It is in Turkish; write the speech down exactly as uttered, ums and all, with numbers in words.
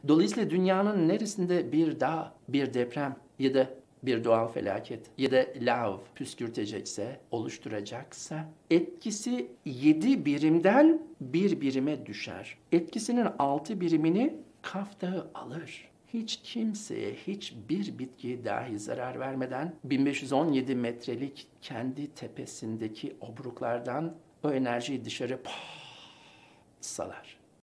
Dolayısıyla dünyanın neresinde bir dağ, bir deprem ya da bir doğal felaket ya da lav püskürtecekse, oluşturacaksa etkisi yedi birimden bir birime düşer. Etkisinin altı birimini Kaf Dağı alır. Hiç kimseye hiçbir bitkiye dahi zarar vermeden bin beş yüz on yedi metrelik kendi tepesindeki obruklardan o enerjiyi dışarı salar.